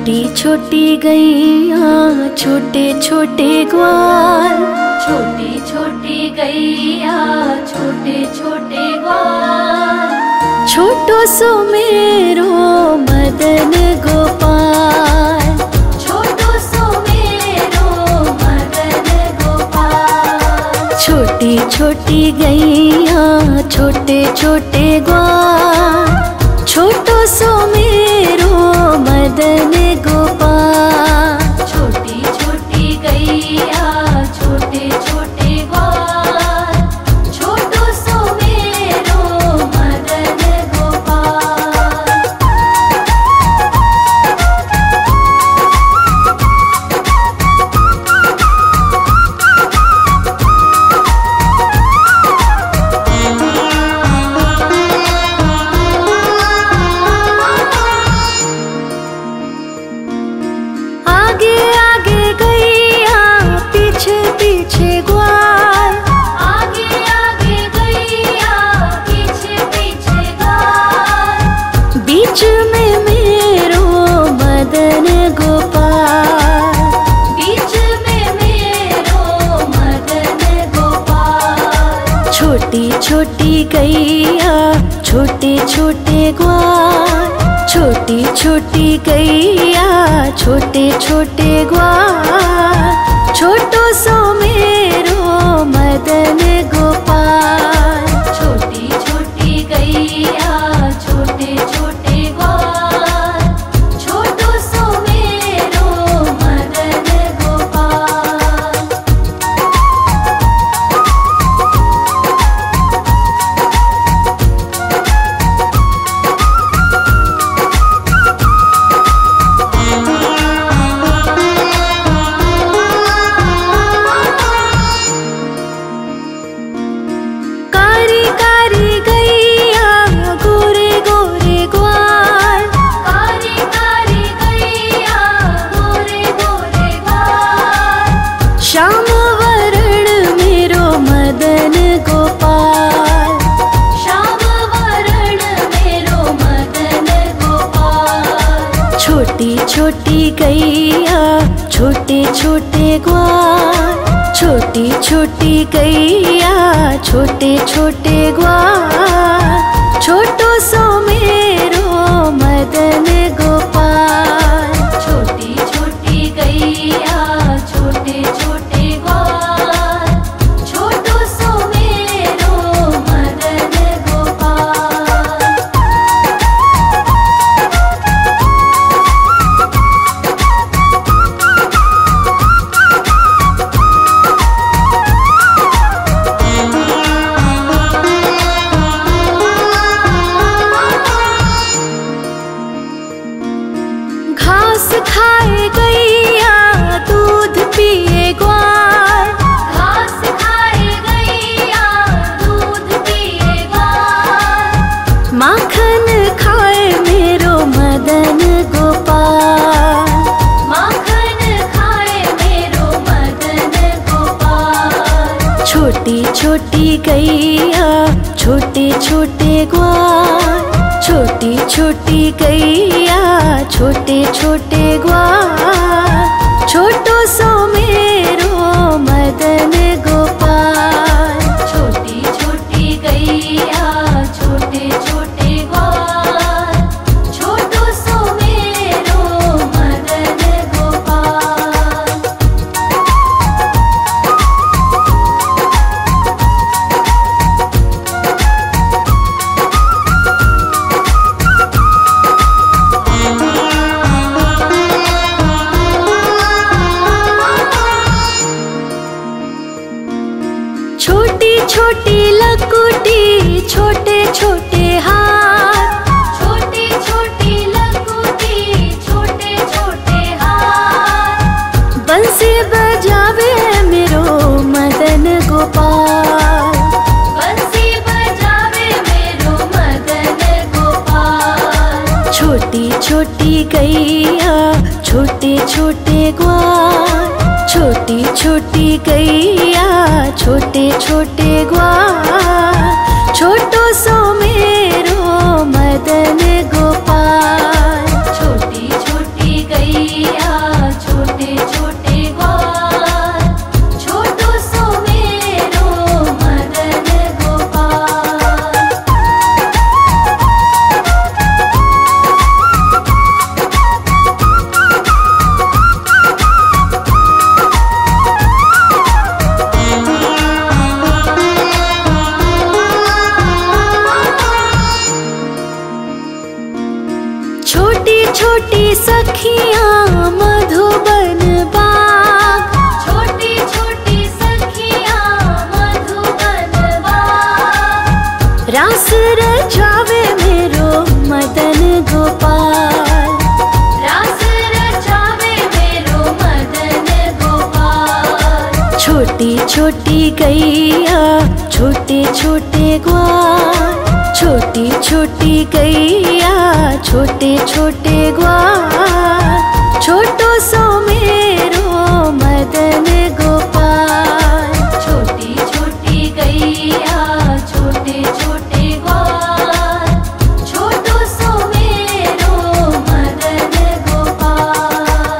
छोटी छोटी गैया छोटे छोटे ग्वाल, छोटी छोटी गैया छोटे छोटे ग्वाल, छोटो सो मेरो मदन गोपाल, छोटो सो मेरो मदन गोपाल। छोटी छोटी गैया छोटे छोटे ग्वाल, छोटो सो मेरो मदन गोपाल। छोटी छोटी गैया छोटे छोटे ग्वाल, छोटो सो मेरो मदन गोपाल। आगे आगे गैया पीछे पीछे ग्वाल, आगे आगे गैया पीछे पीछे ग्वाल, बीच में मेरो मदन गोपाल, बीच में मेरो मदन गोपाल। छोटी छोटी गैया छोटे छोटे ग्वाल, छोटी छोटी गैया छोटे छोटे ग्वाल, छोटो सो मेरो मदन गोपाल। छोटी छोटी गैया छोटे छोटे ग्वाल, छोटो सो मेरो मदन गोपाल। कारी कारी गैया गोरे गोरे ग्वाल, कारी कारी गैया गोरे गोरे ग्वाल, श्याम वरण मेरो मदन गोपाल, श्याम वरण मेरो मदन गोपाल। छोटी छोटी गैया छोटे छोटे ग्वाल, छोटी छोटी गैया छोटे छोटे ग्वाल, छोटो सो मेरो मदन गोपाल। छोटी छोटी गैया छोटे छोटे ग्वाल, छोटो सो मेरो मदन गोपाल। घास खाए गैया दूध पिए ग्वाल, घास खाए गैया दूध पिए ग्वाल, माखन खाए मेरो मदन गोपाल, माखन खाए मेरो मदन गोपाल। छोटी छोटी गैया छोटे छोटे ग्वाल, छोटी छोटी गैया छोटे छोटे ग्वाल, छोटो सो मेरो मदन गोपाल। छोटी छोटी गैया छोटे छोटे ग्वाल, छोटो सो मेरो मदन गोपाल। छोटी छोटी लकुटी छोटे छोटे हाथ, छोटी छोटी लकुटी छोटे छोटे हाथ, बंसी बजावे मेरो मदन गोपाल, बंसी बजावे मेरो मदन गोपाल। छोटी छोटी गैया छोटे छोटे ग्वाल, छोटी छोटी गैया छोटे छोटे ग्वाल, छोटो सो मेरो मदन गोपाल। छोटी छोटी गैया सखियाँ मधुबन बाग, छोटी छोटी सखियाँ मधुबन बाग। रास रचावे मेरो मदन गोपाल, रास रचावे मेरो मदन गोपाल। छोटी छोटी गैया छोटे छोटे ग्वाल, छोटी छोटी गैया छोटे छोटे ग्वाल। छोटो सो मेरो मदन गोपाल, छोटी छोटी गैया छोटे छोटे ग्वाल। छोटो सो मेरो मदन गोपाल।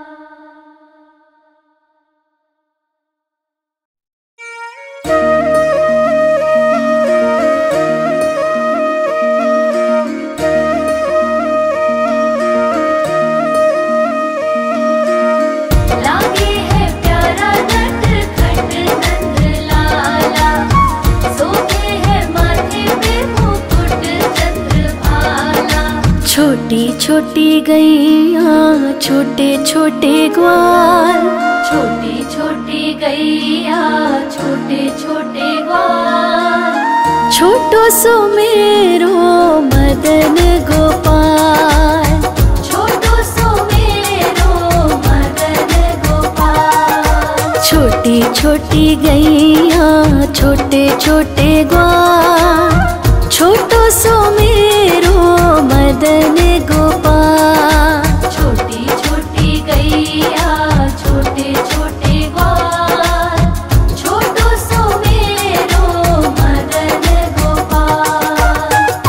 छोटी छोटी गैया छोटे छोटे ग्वाल, छोटी छोटी गैया छोटे छोटे ग्वाल। छोटो सो मेरो मदन गोपाल, छोटो सो मेरो मदन गोपाल। छोटी छोटी गैया छोटे छोटे ग्वाल। छोटो सो मेरो मदन गोपाल। छोटी छोटी गैया छोटे छोटे ग्वाल। छोटो सो मेरो मदन गोपाल।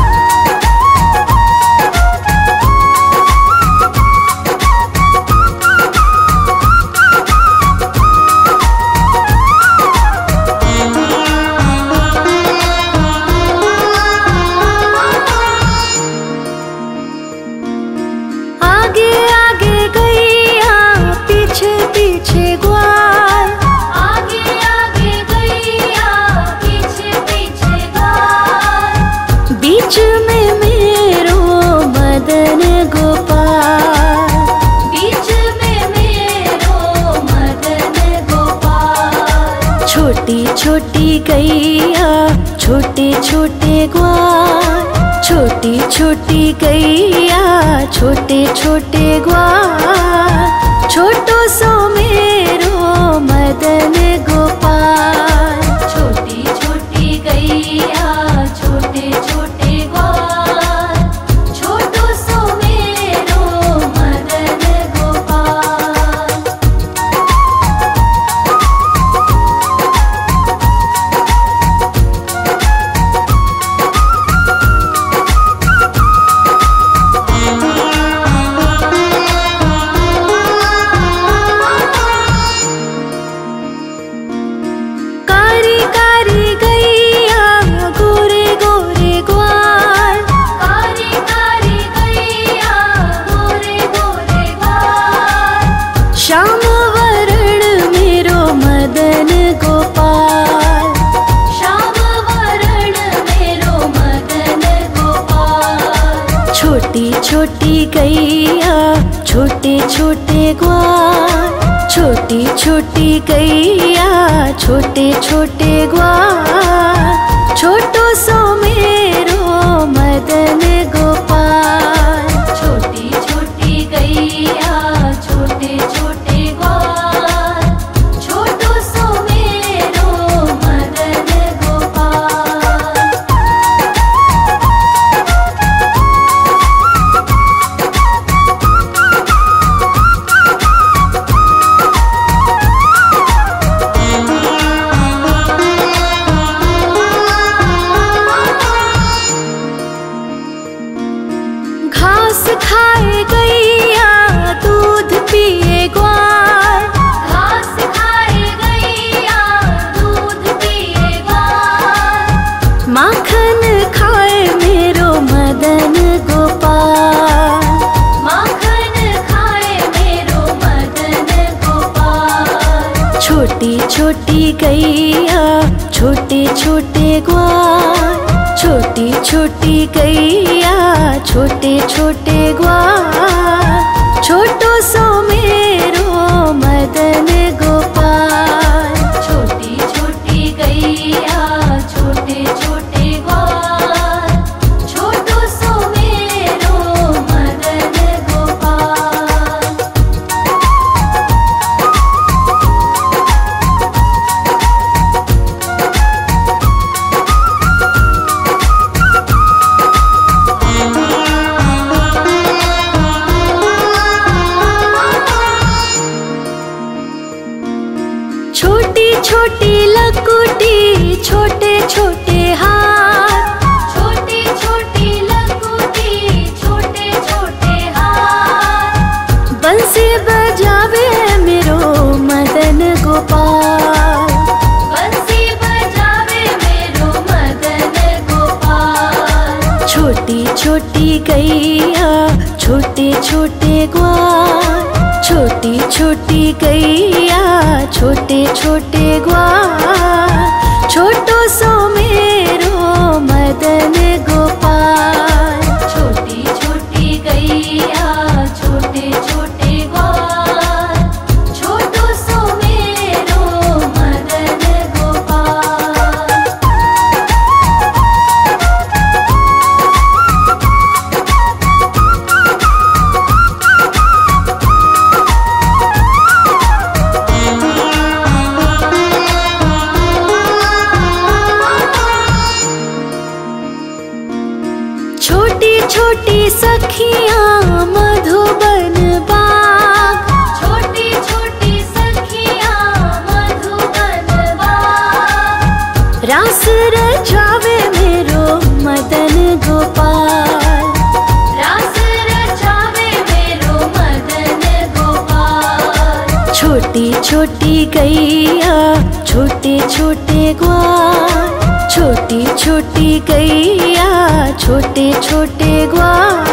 आगे आगे गैया पीछे पीछे ग्वाल, आगे आगे गैया पीछे पीछे ग्वाल। बीच में मेरो मदन गोपाल, बीच में मेरो मदन गोपाल। छोटी छोटी गैया छोटे छोटे ग्वाल, छोटी छोटी गैया छोटे छोटे ग्वाल। छोटो सो मेरो मदन गोपाल। छोटी छोटी गैया छोटे छोटे ग्वाल। छोटो सो मेरो मदन गोपाल। श्याम वरण मेरो मदन गोपाल, श्याम वरण मेरो मदन गोपाल। छोटी छोटी गैया छोटे छोटे ग्वाल, छोटी छोटी गैया छोटे छोटे ग्वाल। छोटो सो मेरो मदन गोपाल। छोटी छोटी गैया छोटे छोटे ग्वाल। छोटो सो मेरो मदन गोपाल। घास खाए गैया दूध पिए ग्वाल, घास खाए गैया दूध पिए ग्वाल। माखन खाए मेरो मदन गोपाल, माखन खाए मेरो मदन गोपाल। छोटी छोटी गैया छोटे छोटे ग्वाल, छोटी छोटी गैया छोटे छोटे ग्वाल। छोटो सो मेरो मदन गोपाल। छोटी छोटी गैया छोटे छोटे ग्वाल, छोटो सो मेरो मदन गोपाल। छोटी छोटी लकुटी छोटे छोटे हाथ, छोटी छोटी लकुटी छोटे छोटे हाथ। बंसी बजावे मेरो मदन गोपाल, बंसी बजावे मेरो मदन गोपाल। छोटी छोटी गैया छोटे छोटे ग्वाल, छोटी छोटी गैया छोटे छोटे ग्वाल। छोटो सो मेरो मदन गोपाल। छोटी छोटी गैया छोटे छोटे ग्वाल, छोटो सो मेरो मदन गोपाल। छोटी छोटी सखियाँ मधुबन बाग, छोटी छोटी सखियाँ मधुबन बाग। रास रचावे मेरो मदन गोपाल, रास रचावे मेरो मदन गोपाल। छोटी छोटी गैया छोटे छोटे ग्वाल, छोटी छोटी गैया छोटे छोटे ग्वाल।